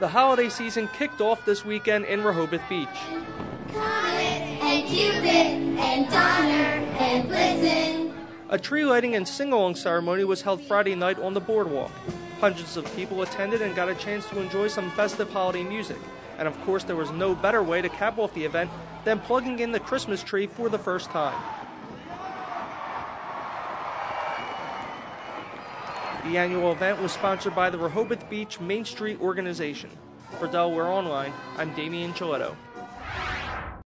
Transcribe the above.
The holiday season kicked off this weekend in Rehoboth Beach. Comet and Cupid and Donner and Blitzen. A tree lighting and sing-along ceremony was held Friday night on the boardwalk. Hundreds of people attended and got a chance to enjoy some festive holiday music. And of course, there was no better way to cap off the event than plugging in the Christmas tree for the first time. The annual event was sponsored by the Rehoboth Beach Main Street organization. For Delaware Online, I'm Damian Chiletto.